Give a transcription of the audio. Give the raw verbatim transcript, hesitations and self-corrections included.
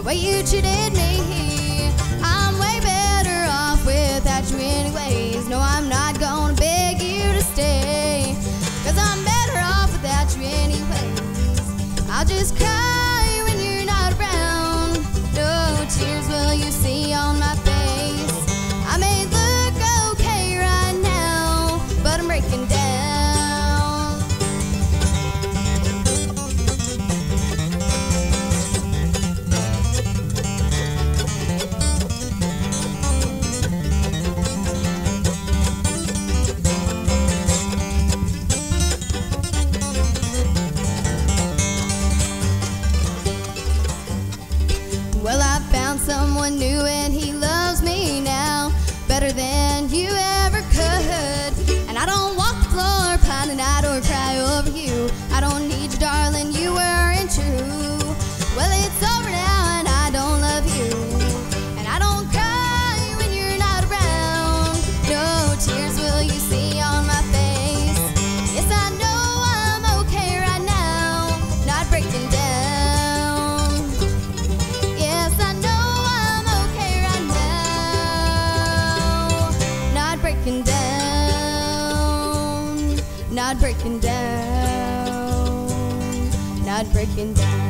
way you treated me. I'm way better off without you anyways. No, I'm not gonna beg you to stay, 'cause I'm better off without you anyways. I'll just cry when you're not around. No tears will you see on my face. I may look okay right now, but I'm breaking down. Well, I found someone new and he loves me now better than you ever could. And I don't walk the floor pining out or cry over you. I don't need you, darling, you weren't true. Well, it's over now and I don't love you, and I don't cry when you're not around. No tears will you see on my face. Yes, I know I'm okay right now, not breaking down. Breaking down, not breaking down, not breaking down.